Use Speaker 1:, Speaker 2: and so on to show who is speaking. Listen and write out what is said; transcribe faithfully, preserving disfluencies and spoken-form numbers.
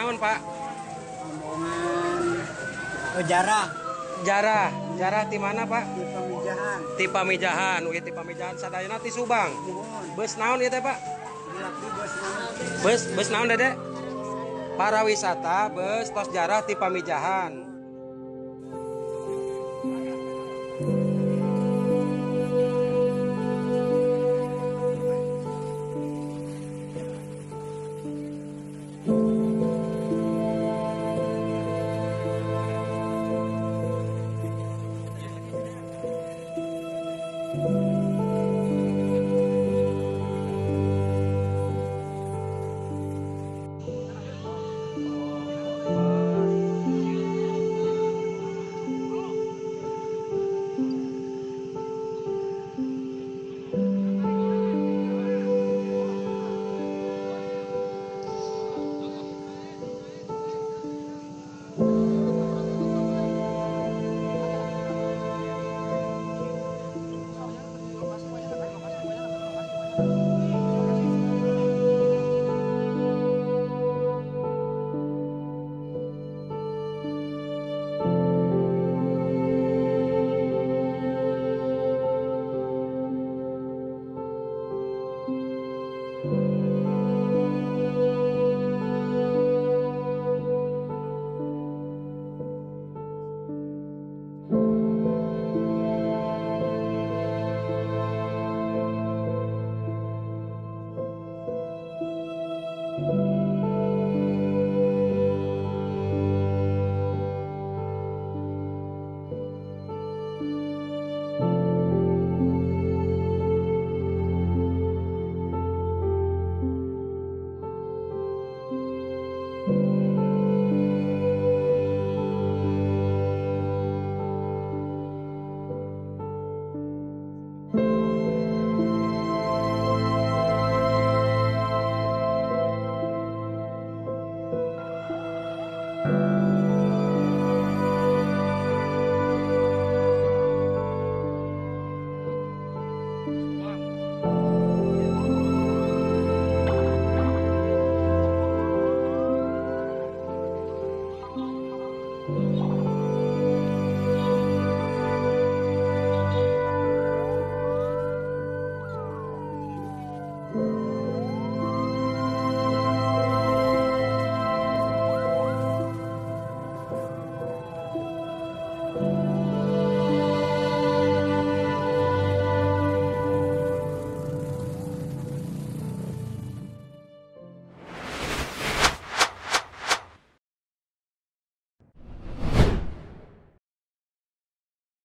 Speaker 1: naon, Pak?
Speaker 2: Rombongan oh, jarah.
Speaker 1: Jarah, jarah di mana, Pak?
Speaker 2: Di Pamijahan.
Speaker 1: Ti Pamijahan, oke ti Pamijahan sadayana ti Subang.
Speaker 2: Mohon.
Speaker 1: Bus naon ieu teh, Pak?
Speaker 2: Dilaki bos naon.
Speaker 1: Bus bus naon Dede? Para wisata bus tos jarah ti Pamijahan.